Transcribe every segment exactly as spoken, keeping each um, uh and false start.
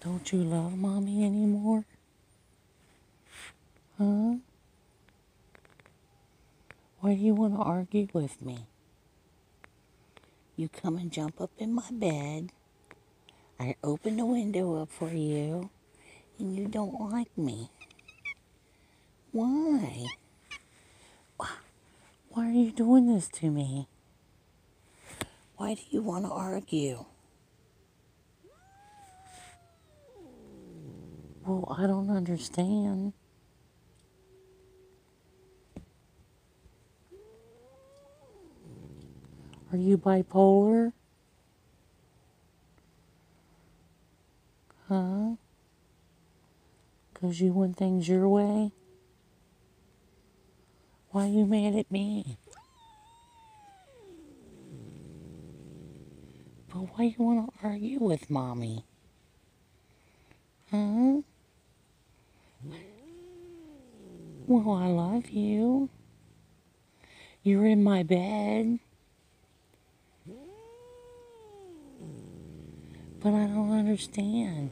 Don't you love Mommy anymore? Huh? Why do you want to argue with me? You come and jump up in my bed. I open the window up for you, and you don't like me. Why? Why are you doing this to me? Why do you want to argue? Well, I don't understand. Are you bipolar? Huh? 'Cause you want things your way? Why are you mad at me? But why you want to argue with Mommy? Huh? Well, I love you. You're in my bed. But I don't understand.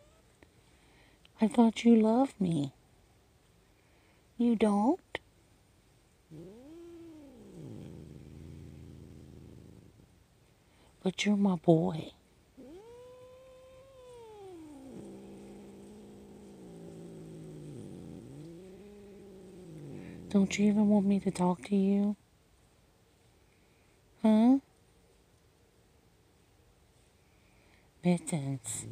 I thought you loved me. You don't? But you're my boy. Don't you even want me to talk to you? Huh? Mittens.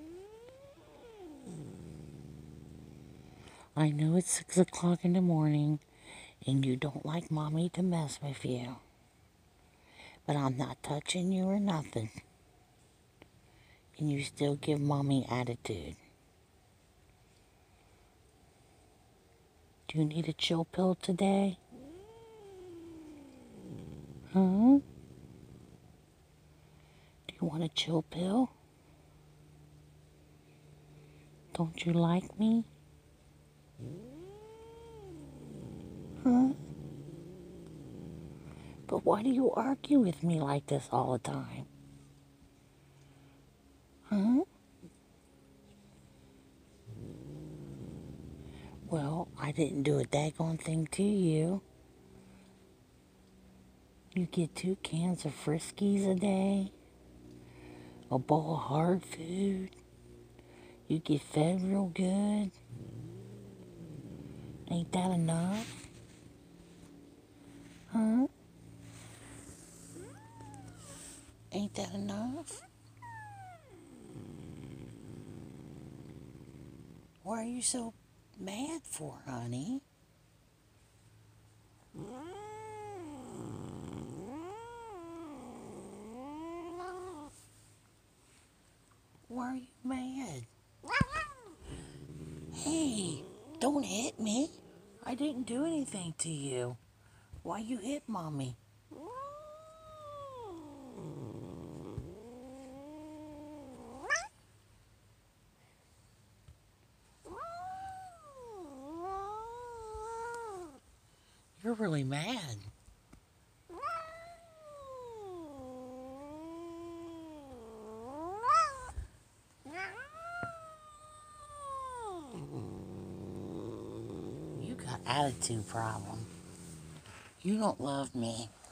I know it's six o'clock in the morning and you don't like Mommy to mess with you. But I'm not touching you or nothing. And you still give Mommy attitude. Do you need a chill pill today? Huh? Do you want a chill pill? Don't you like me? Huh? But why do you argue with me like this all the time? Huh? Well, I didn't do a daggone thing to you. You get two cans of Friskies a day, a bowl of hard food. You get fed real good. Ain't that enough? Huh? Ain't that enough? What are you so mad for, honey? Why are you mad? Hey, don't hit me. I didn't do anything to you. Why you hit Mommy? You're really mad. You got attitude problem. You don't love me.